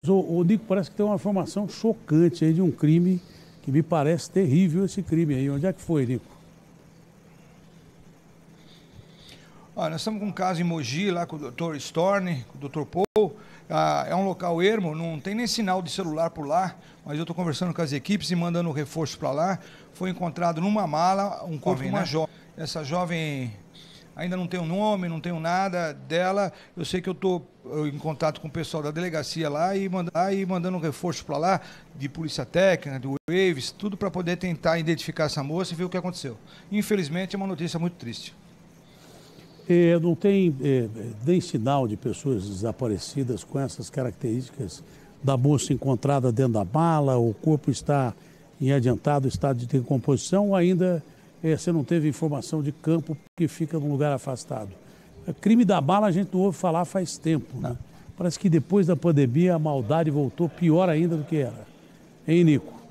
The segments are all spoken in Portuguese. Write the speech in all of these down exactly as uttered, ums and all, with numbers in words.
O, o Nico, parece que tem uma informação chocante aí de um crime que me parece terrível esse crime aí. Onde é que foi, Nico? Olha, nós estamos com um caso em Mogi, lá com o doutor Storni, com o doutor Paul. Ah, é um local ermo, não tem nem sinal de celular por lá, mas eu estou conversando com as equipes e mandando reforço para lá. Foi encontrado numa mala um corpo de uma jovem. Essa jovem ainda não tem um nome, não tenho nada dela. Eu sei que eu estou em contato com o pessoal da delegacia lá e, manda, e mandando um reforço para lá, de polícia técnica, do Waves, tudo para poder tentar identificar essa moça e ver o que aconteceu. Infelizmente é uma notícia muito triste. É, não tem é, nem sinal de pessoas desaparecidas com essas características da moça encontrada dentro da mala, o corpo está em adiantado estado de decomposição, ou ainda é, você não teve informação de campo que fica num lugar afastado. O crime da bala a gente não ouve falar faz tempo, né? Parece que depois da pandemia a maldade voltou pior ainda do que era. Hein, Nico?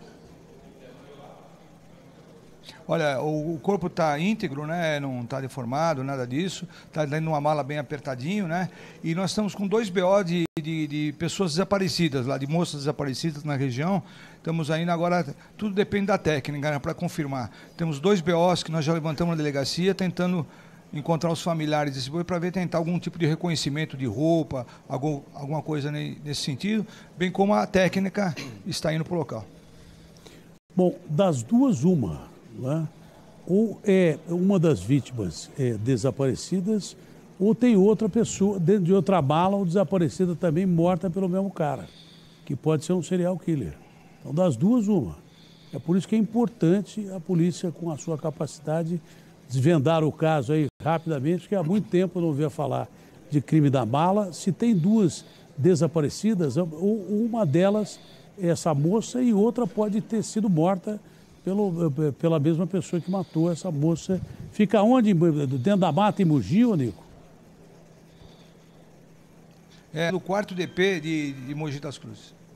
Olha, o corpo está íntegro, né? Não está deformado, nada disso. Está dentro de uma mala bem apertadinho, né? E nós estamos com dois B O de, de, de pessoas desaparecidas lá, de moças desaparecidas na região. Estamos ainda agora, tudo depende da técnica, né? Para confirmar. Temos dois B Os que nós já levantamos na delegacia, tentando encontrar os familiares desse boi para ver, tentar algum tipo de reconhecimento de roupa, algum, alguma coisa nesse sentido, bem como a técnica está indo para o local. Bom, das duas, uma. Né? Ou é uma das vítimas é, desaparecidas, ou tem outra pessoa dentro de outra bala ou desaparecida também morta pelo mesmo cara, que pode ser um serial killer. Então, das duas, uma. É por isso que é importante a polícia, com a sua capacidade, desvendar o caso aí rapidamente, porque há muito tempo eu não ouvia falar de crime da bala. Se tem duas desaparecidas, ou uma delas é essa moça e outra pode ter sido morta Pelo, pela mesma pessoa que matou essa moça. Fica onde? Dentro da mata em Mogi, ô Nico? É no quarto D P de, de Mogi das Cruzes.